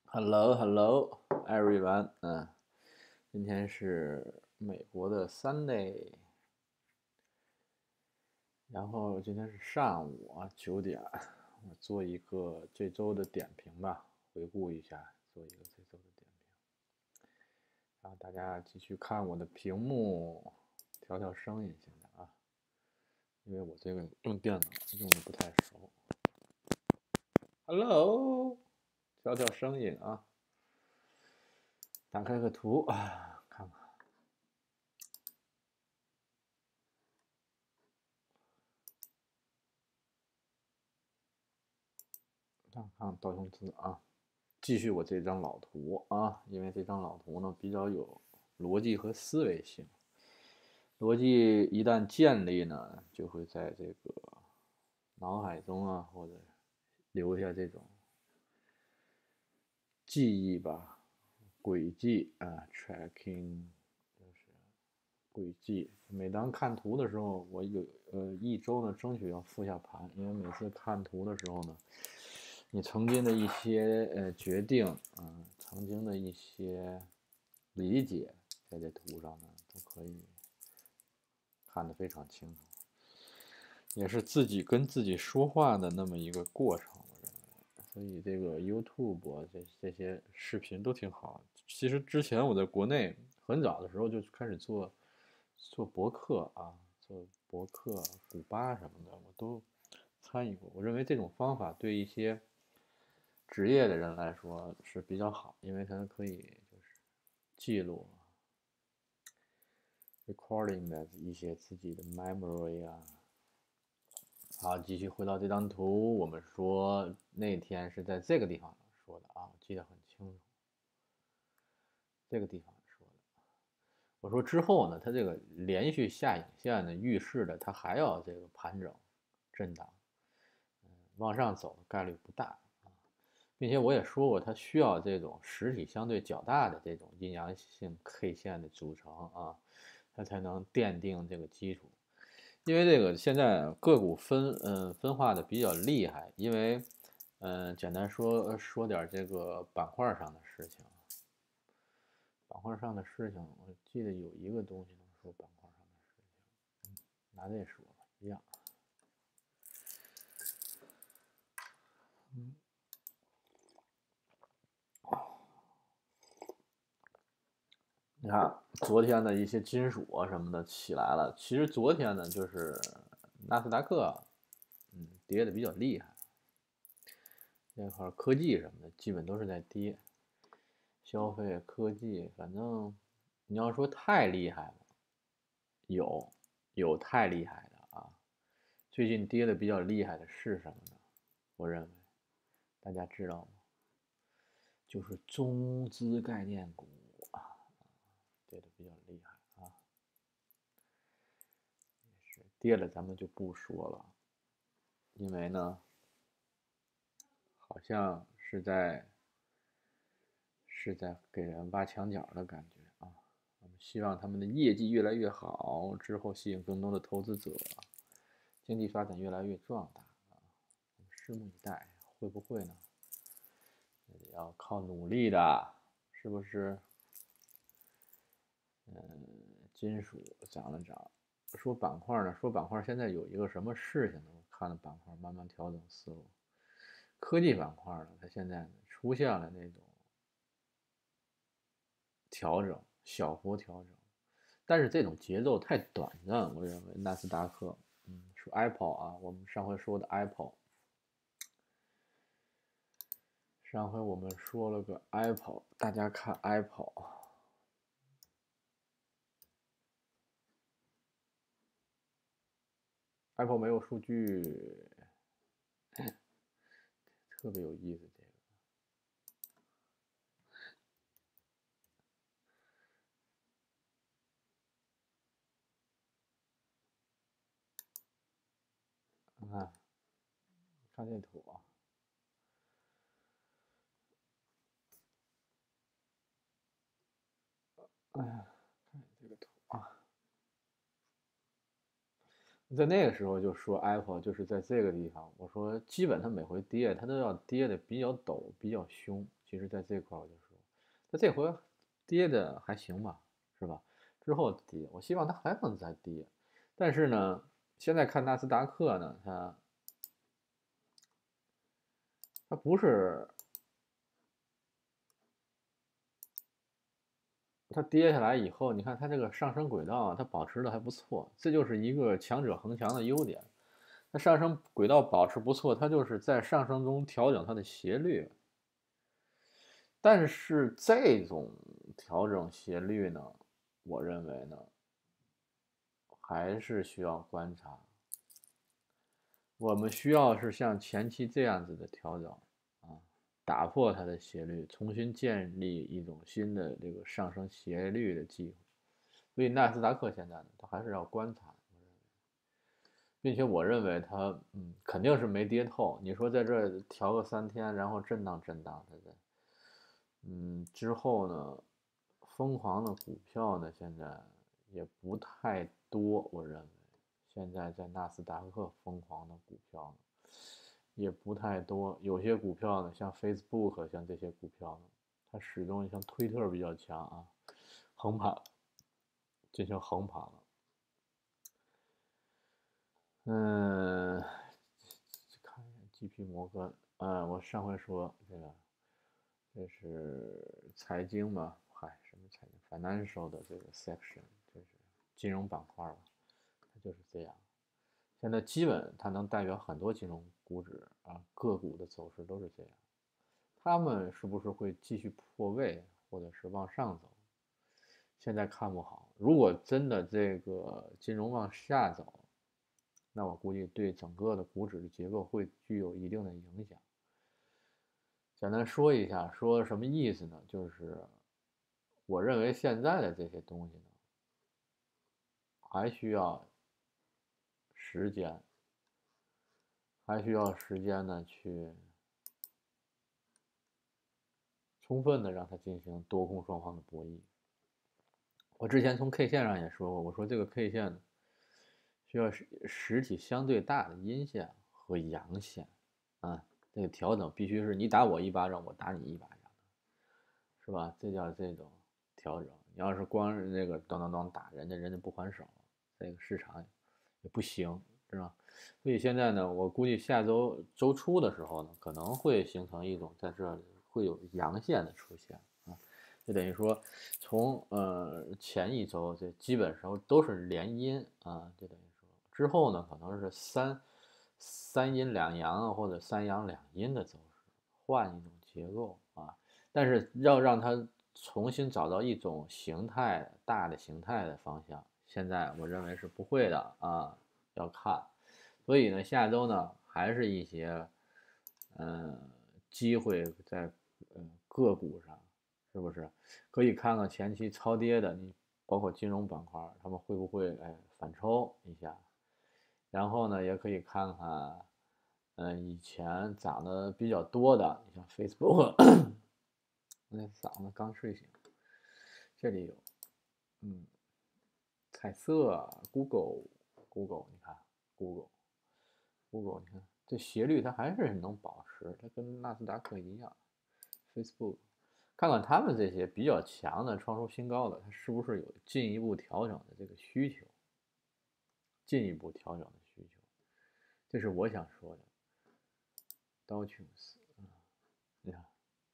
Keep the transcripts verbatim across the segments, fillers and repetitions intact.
Hello, Hello, everyone。嗯，今天是美国的 Sunday，然后今天是上午啊九点，我做一个这周的点评吧，回顾一下，做一个这周的点评。然后大家继续看我的屏幕，调调声音现在啊，因为我这个用电脑用的不太熟。Hello，调调声音啊，打开个图啊，看看。看看道琼斯啊，继续我这张老图啊，因为这张老图呢比较有逻辑和思维性。逻辑一旦建立呢，就会在这个脑海中啊，或者留下这种记忆吧，轨迹啊，tracking 就是轨迹。每当看图的时候，我有呃一周呢争取要复下盘，因为每次看图的时候呢，你曾经的一些呃决定啊、呃，曾经的一些理解，在这图上呢都可以看得非常清楚，也是自己跟自己说话的那么一个过程。我认为，所以这个 YouTube 这这些视频都挺好。其实之前我在国内很早的时候就开始做做博客啊，做博客、古巴什么的，我都参与过。我认为这种方法对一些职业的人来说是比较好，因为它可以就是记录 recording 的一些自己的 memory 啊。好，继续回到这张图，我们说那天是在这个地方说的啊，我记得很清楚，这个地方说的。我说之后呢，它这个连续下影线呢，预示着它还要这个盘整、震荡，嗯，往上走的概率不大啊，并且我也说过，它需要这种实体相对较大的这种阴阳性 K 线的组成啊，它才能奠定这个基础。因为这个现在个股分嗯分化的比较厉害，因为嗯简单说说点这个板块上的事情。板块上的事情，我记得有一个东西能说板块上的事情，拿这说吧，一样。嗯，你看昨天的一些金属啊什么的起来了，其实昨天呢就是纳斯达克，嗯，跌的比较厉害，那块科技什么的基本都是在跌，消费科技，反正你要说太厉害了，有有太厉害的啊。最近跌的比较厉害的是什么呢？我认为大家知道吗？就是中资概念股啊，跌的比较厉害啊。是跌了咱们就不说了，因为呢，好像是在是在给人挖墙角的感觉啊。我们希望他们的业绩越来越好，之后吸引更多的投资者，经济发展越来越壮大啊。我们拭目以待，会不会呢？要靠努力的，是不是？嗯，金属涨了涨。说板块呢，说板块现在有一个什么事情呢？我看了板块慢慢调整思路。科技板块呢，它现在出现了那种调整，小幅调整，但是这种节奏太短暂，我认为纳斯达克，嗯，说 Apple 啊，我们上回说的 Apple，上回我们说了个 Apple，大家看 Apple。Apple 没有数据，特别有意思。这个你看，看这图啊，哎呀，看这个图啊， 在那个时候就说 Apple 就是在这个地方，我说基本它每回跌，它都要跌的比较陡，比较凶。其实在这块我就说，它这回跌的还行吧，是吧？之后跌，我希望它还能再跌。但是呢，现在看纳斯达克呢，它它不是它跌下来以后，你看它这个上升轨道啊，它保持的还不错，这就是一个强者恒强的优点。它上升轨道保持不错，它就是在上升中调整它的斜率。但是这种调整斜率呢，我认为呢，还是需要观察。我们需要是像前期这样子的调整啊，打破它的斜率，重新建立一种新的这个上升斜率的机会。所以纳斯达克现在呢，它还是要观察，并且我认为它嗯肯定是没跌透。你说在这调个三天，然后震荡震荡，对不对？嗯，之后呢，疯狂的股票呢，现在也不太多，我认为现在在纳斯达克疯狂的股票呢也不太多，有些股票呢，像 Facebook 像这些股票呢，它始终像推特比较强啊，横盘进行横盘了。嗯，看一下 G P 摩根，嗯，我上回说这个，这是财经嘛，嗨，什么财经 financial 的这个 section，就是金融板块吧，它就是这样。现在基本它能代表很多金融股指啊，个股的走势都是这样。他们是不是会继续破位，或者是往上走？现在看不好。如果真的这个金融往下走，那我估计对整个的股指的结构会具有一定的影响。简单说一下，说什么意思呢？就是我认为现在的这些东西呢，还需要时间，还需要时间呢去充分的让它进行多空双方的博弈。我之前从 K 线上也说过，我说这个 K 线呢，需要实实体相对大的阴线和阳线啊，这个调整必须是你打我一巴掌，我打你一巴掌，是吧？这叫这种调整。你要是光是那个当当当打人家，人家不还手，这个市场也不行，是吧？所以现在呢，我估计下周周初的时候呢，可能会形成一种在这里会有阳线的出现啊，就等于说从呃前一周这基本上都是连阴啊，就等于说之后呢可能是三三阴两阳啊，或者三阳两阴的走势，换一种结构啊。但是要让它重新找到一种形态大的形态的方向，现在我认为是不会的啊，要看。所以呢，下周呢还是一些嗯机会在嗯个股上，是不是可以看看前期超跌的，你包括金融板块，他们会不会哎反抽一下？然后呢，也可以看看嗯以前涨得比较多的，你像 Facebook。那嗓子刚睡醒，这里有，嗯，彩色，Google，Google，你看，Google，Google，你看这斜率它还是能保持，它跟纳斯达克一样，Facebook，看看他们这些比较强的创出新高的，它是不是有进一步调整的这个需求，进一步调整的需求，这是我想说的。Dow Jones，嗯，你看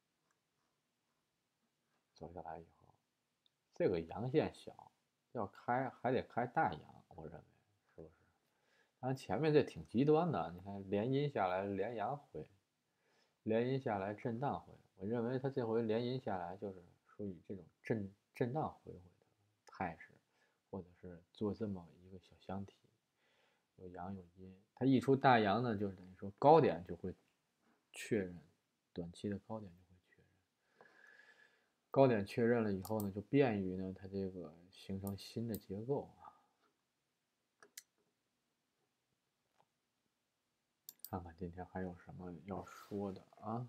走下来以后，这个阳线小，要开还得开大阳，我认为是不是？但前面这挺极端的，你看连阴下来连阳回，连阴下来震荡回，我认为它这回连阴下来就是属于这种震震荡回回的态势，或者是做这么一个小箱体，有阳有阴，它一出大阳呢，就等于说高点就会确认，短期的高点就会确认，高点确认了以后呢，就便于呢它这个形成新的结构啊。看看今天还有什么要说的啊？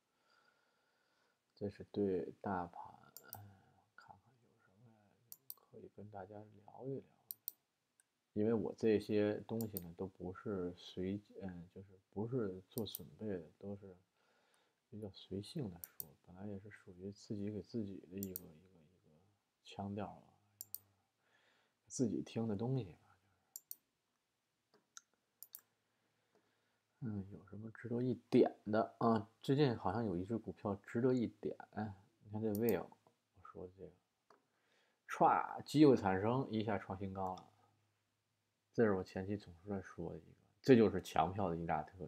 这是对大盘，看看有什么可以跟大家聊一聊。 因为我这些东西呢都不是随，嗯，就是不是做准备的，都是比较随性的说，本来也是属于自己给自己的一个一个一个腔调啊，自己听的东西吧。嗯，有什么值得一点的啊？最近好像有一只股票值得一点，你看这 Will，我说这个，歘，机会产生一下创新高了，这是我前期总是在说的一个，这就是强票的一大特点。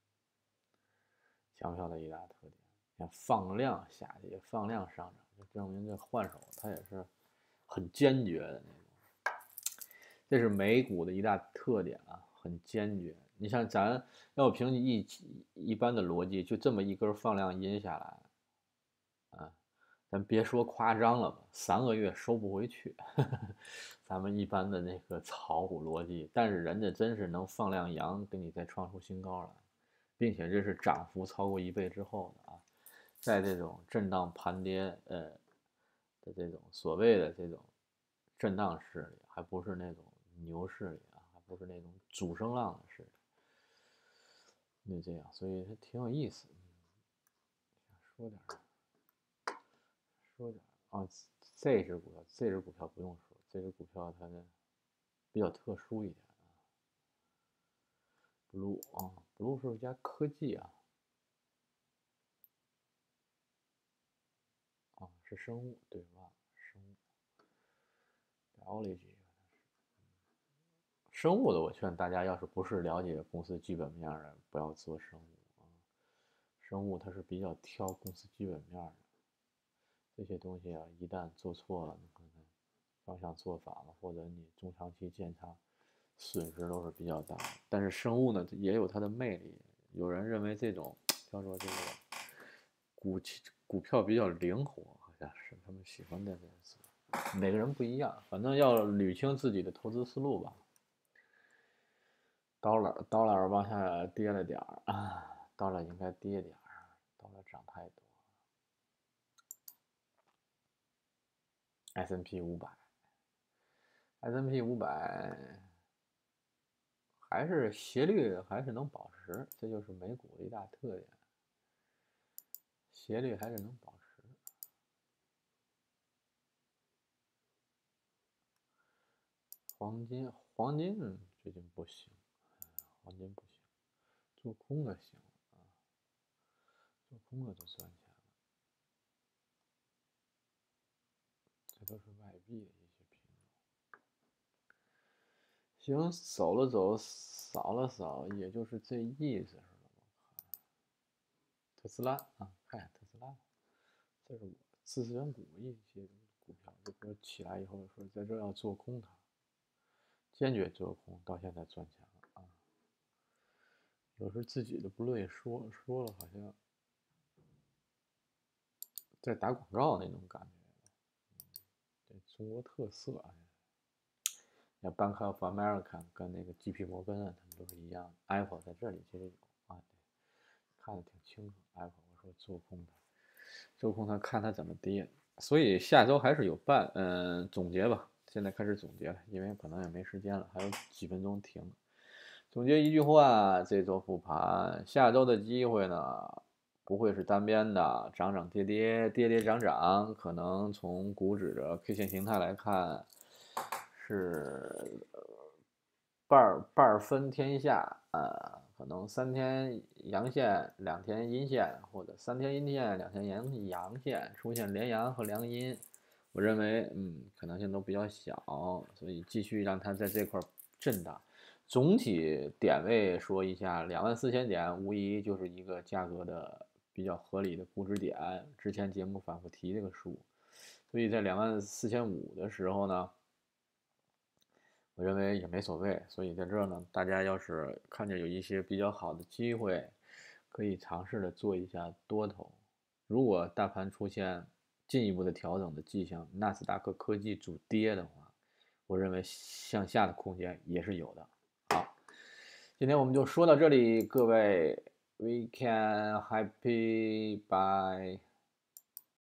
强票的一大特点，你看放量下跌，放量上涨，就证明这换手它也是很坚决的那种。这是美股的一大特点啊，很坚决。你像咱要凭一一般的逻辑，就这么一根放量阴下来，啊，咱别说夸张了吧，三个月收不回去。咱们一般的那个炒股逻辑，但是人家真是能放量阳，给你再创出新高来。并且这是涨幅超过一倍之后的啊，在这种震荡盘跌呃的这种所谓的这种震荡市里，还不是那种牛市里啊，还不是那种主升浪的市里，就这样，所以它挺有意思。说点说点啊，这只股票，这只股票不用说，这只股票它呢比较特殊一点啊。Blue 啊，Blue 是一家科技啊。啊，是生物对吧？生物 biology，生物的我劝大家，要是不是了解公司基本面的，不要做生物啊。生物它是比较挑公司基本面的，这些东西啊，一旦做错了，你可能方向做反了，或者你中长期检查损失都是比较大的。但是生物呢，也有它的魅力。有人认为这种叫做这个股股票比较灵活，好像是他们喜欢的这个词。每个人不一样，反正要捋清自己的投资思路吧。刀了，刀了往下跌了点儿啊，刀了应该跌点儿，刀了涨太多。S and P 五百，S and P 五百还是斜率还是能保持，这就是美股的一大特点，斜率还是能保持。黄金，黄金最近不行，黄金不行，做空的行啊，做空的都赚钱了，这都是外币的一些品种。行，走了走，扫了扫，也就是这意思是吧？特斯拉啊，看特斯拉，这是我自选股一些股票，就说起来以后说在这要做空它，坚决做空，到现在赚钱了啊。有时自己都不乐意说，说了好像在打广告那种感觉。对中国特色啊，像 Bank of America 跟那个 J P 摩根啊，他们都是一样的。Apple 在这里其实有啊，对，看得挺清楚。Apple 我说做空它，做空它看它怎么跌。所以下周还是有办，嗯，总结吧。现在开始总结了，因为可能也没时间了，还有几分钟停。总结一句话，这周复盘，下周的机会呢，不会是单边的，涨涨跌跌，跌跌涨涨，可能从股指的 K 线形态来看，是半半分天下啊，可能三天阳线，两天阴线，或者三天阴线，两天阳阳线，出现连阳和梁阴，我认为嗯可能性都比较小，所以继续让它在这块震荡。总体点位说一下，两万四千点无疑就是一个价格的比较合理的估值点，之前节目反复提这个数，所以在两万四千五的时候呢。我认为也没所谓，所以在这儿呢，大家要是看见有一些比较好的机会，可以尝试的做一下多头。如果大盘出现进一步的调整的迹象，纳斯达克科技主跌的话，我认为向下的空间也是有的。好，今天我们就说到这里，各位 ，we can happy bye。